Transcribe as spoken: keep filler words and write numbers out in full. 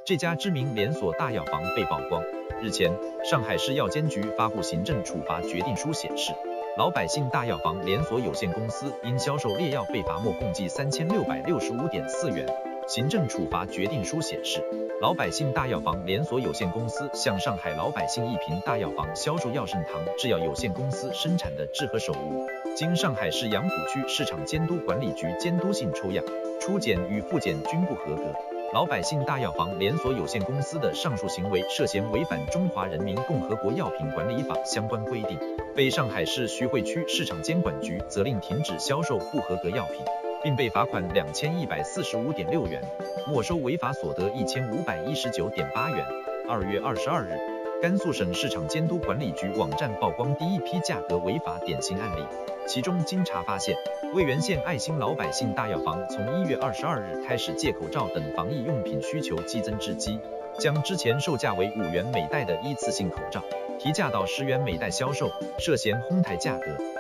这家知名连锁大药房被曝光。日前，上海市药监局发布行政处罚决定书显示，老百姓大药房连锁有限公司因销售劣药被罚没共计三千六百六十五点四元。行政处罚决定书显示，老百姓大药房连锁有限公司向上海老百姓一平大药房销售药圣堂制药有限公司生产的智和手无，经上海市杨浦区市场监督管理局监督性抽样、初检与复检均不合格。老百姓大药房连锁有限公司的上述行为涉嫌违反《中华人民共和国药品管理法》相关规定，被上海市徐汇区市场监管局责令停止销售不合格药品，并被罚款两千一百四十五点六元，没收违法所得一千五百一十九点八元。二月二十二日，甘肃省市场监督管理局网站曝光第一批价格违法典型案例，其中经查发现，渭源县爱心老百姓大药房从一月二十二日开始借口罩等防疫用品需求激增之机，将之前售价为五元每袋的一次性口罩提价到十元每袋销售，涉嫌哄抬价格。